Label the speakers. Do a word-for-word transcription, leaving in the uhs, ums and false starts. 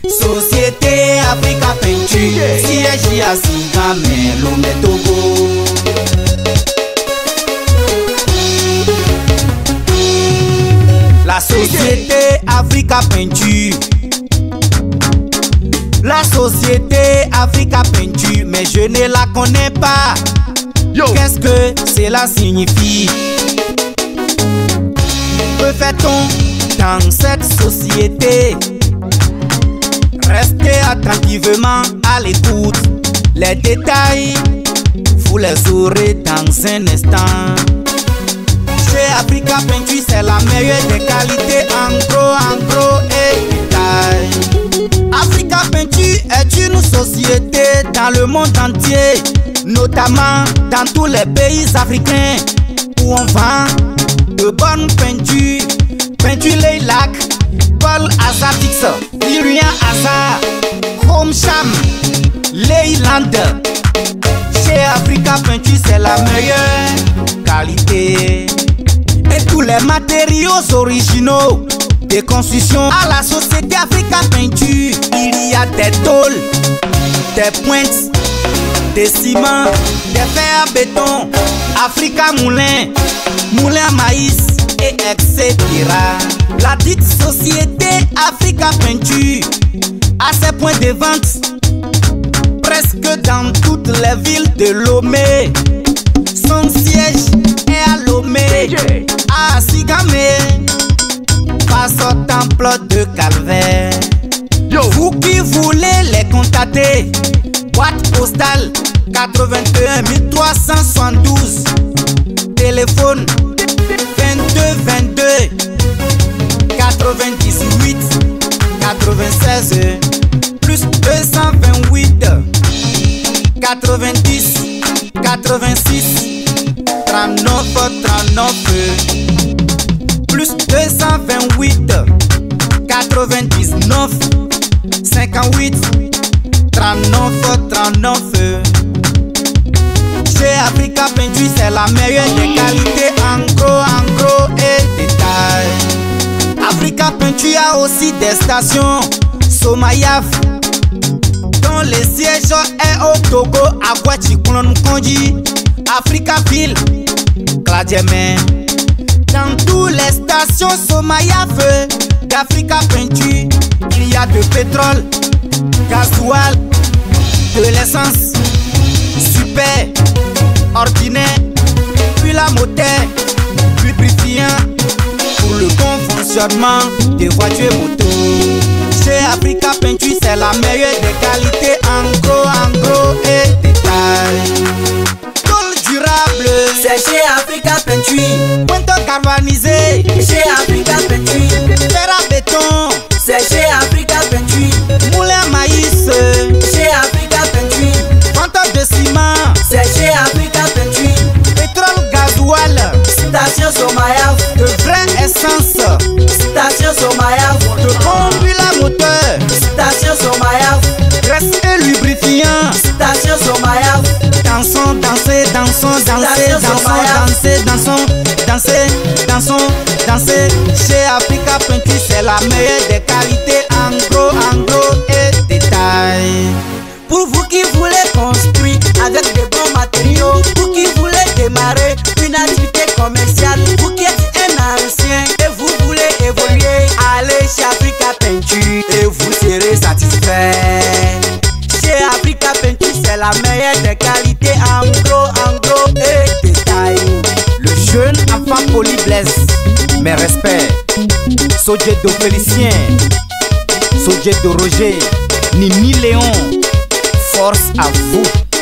Speaker 1: Société Africa Peinture, siège à Singamé, Lomé Togo. La Société Africa Peinture. La Société Africa Peinture, mais je ne la connais pas. Qu'est-ce que cela signifie? Que fait-on dans cette société? Restez attentivement à l'écoute. Les détails, vous les aurez dans un instant. Chez Africa Peinture, c'est la meilleure des qualités en gros, en gros et détail. Africa Peinture est une société dans le monde entier, notamment dans tous les pays africains où on vend de bonnes peintures. Peinture Leilak, Paul Azatix, Lilian Azar, Home Sham, Leyland. Chez Africa Peinture, c'est la meilleure qualité. Et tous les matériaux originaux de construction à la Société Africa Peinture. Il y a des tôles, des pointes, des ciments, des fers à béton, Africa Moulin, Moulin à maïs, et et cetera. La dite Société Africa Peinture a ses points de vente presque dans toutes les villes de Lomé. Son siège est à Lomé, à Singamé, face au temple de Calvaire. Vous qui voulez les contacter, boîte postale quatre-vingt-un mille trois cent soixante-douze, téléphone vingt-deux vingt-deux quatre-vingt-dix-huit quatre-vingt-seize, plus deux cent vingt-huit quatre-vingt-dix quatre-vingt-six trente-neuf trente-neuf, plus deux cent vingt-huit quatre-vingt-dix-neuf cinquante-huit trente-neuf trente-neuf. Chez Africa Peinture, c'est la meilleure des qualités en gros, en gros et détail. Africa Peinture a aussi des stations Somayaf, dont le siège est au Togo, à Guachikulon Konji, Africa Ville, Kladjemé. Dans toutes les stations Somayaf d'Africa Peinture, il y a de pétrole, gasoil, de l'essence, super, ordinaire, puis la moteur, lubrifiant pour le bon fonctionnement des voitures moto. Chez Africa Peinture, c'est la meilleure des qualités en gros, en gros et détail. Tôle durable,
Speaker 2: c'est chez Africa Peinture.
Speaker 1: Pointe carbonisé,
Speaker 2: Chez Africa Peinture.
Speaker 1: fer à béton,
Speaker 2: C'est chez Africa Peinture.
Speaker 1: moulin à maïs,
Speaker 2: Chez Africa Peinture.
Speaker 1: vente de ciment,
Speaker 2: C'est chez Africa Peinture.
Speaker 1: pétrole, gasoil,
Speaker 2: Station Somayaf.
Speaker 1: de vraie essence,
Speaker 2: Station Somayaf.
Speaker 1: de bon huile à moteur,
Speaker 2: Station Somayaf.
Speaker 1: graisse et lubrifiant.
Speaker 2: Station Somayaf.
Speaker 1: Dansons, dansez, dansons, dansez, dansons, dansez, dansons, dansez, dansons, dansez. Chez Africa Peinture, c'est la meilleure des qualités en gros, en gros et détail.
Speaker 2: Pour vous qui voulez construire avec de bons matériaux, vous qui voulez démarrer une activité commerciale, vous qui êtes un ancien et vous voulez évoluer, allez chez Africa Peinture et vous serez satisfait. Chez Africa Peinture, c'est la meilleure des qualités en gros, en gros et détail.
Speaker 1: Le jeune enfant Poli Blaise, mes respects. Sodje de Félicien, Sodje de Roger, Nini Léon, force à vous.